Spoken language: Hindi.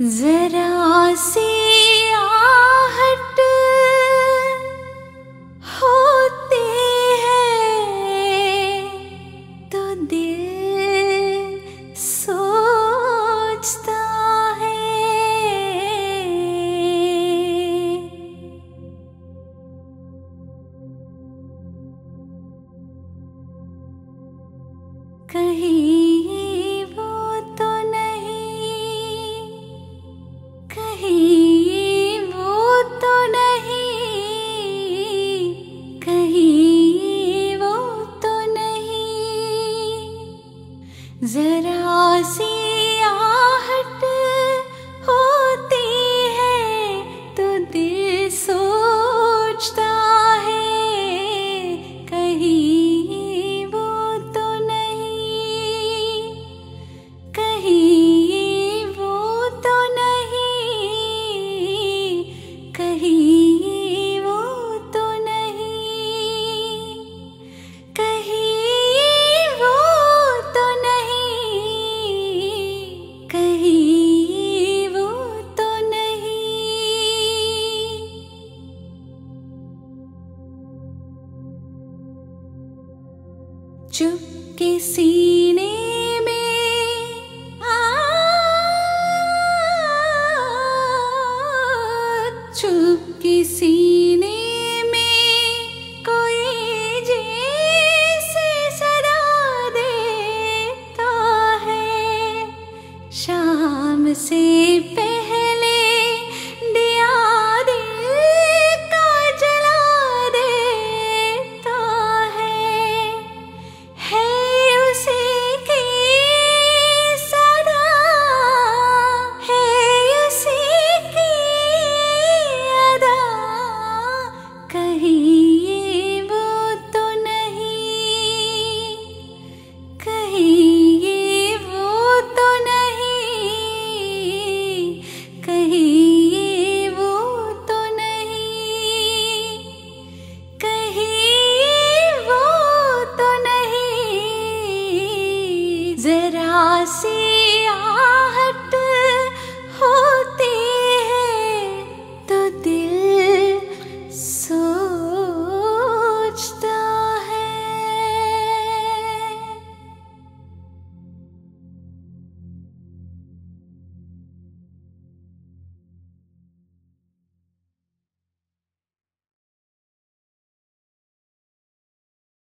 जरा सी आहट होती है तो दिल सोचता है। कहीं वो तो नहीं, कहीं वो तो नहीं, कहीं वो तो नहीं, जरा सी आहट होती है तो दिल सोचता है। कहीं वो तो नहीं, कहीं वो तो नहीं, कहीं वो तो नहीं, कहीं वो तो नहीं, कहीं वो तो नहीं। चुप